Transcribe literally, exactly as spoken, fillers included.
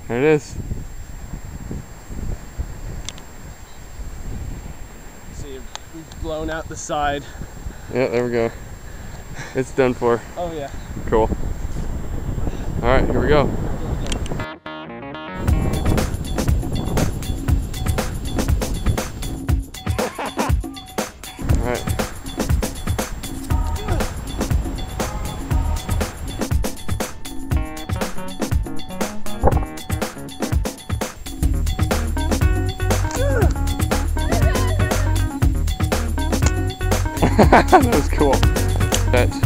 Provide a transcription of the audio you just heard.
There it is. See, we've blown out the side. Yeah, there we go. It's done for. Oh yeah. Cool. All right, here we go. All right. That was cool. That